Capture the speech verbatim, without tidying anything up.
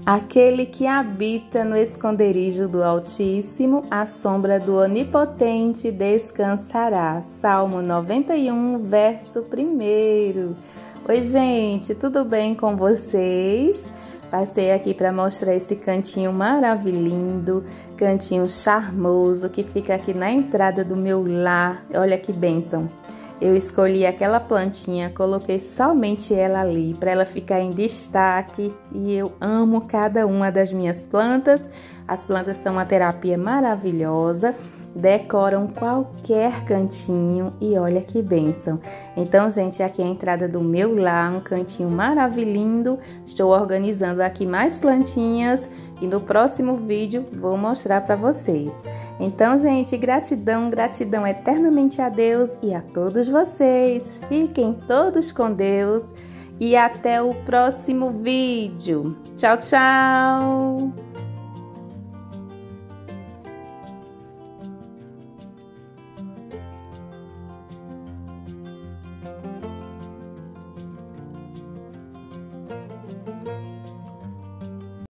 Aquele que habita no esconderijo do Altíssimo, à sombra do Onipotente descansará. Salmo noventa e um, verso primeiro. Oi, gente, tudo bem com vocês? Passei aqui para mostrar esse cantinho maravilhoso, cantinho charmoso que fica aqui na entrada do meu lar. Olha que bênção! Eu escolhi aquela plantinha, coloquei somente ela ali, para ela ficar em destaque, e eu amo cada uma das minhas plantas. As plantas são uma terapia maravilhosa, decoram qualquer cantinho e olha que bênção. Então, gente, aqui é a entrada do meu lar, um cantinho maravilhoso. Estou organizando aqui mais plantinhas e no próximo vídeo vou mostrar para vocês. Então, gente, gratidão, gratidão eternamente a Deus e a todos vocês. Fiquem todos com Deus e até o próximo vídeo. Tchau, tchau!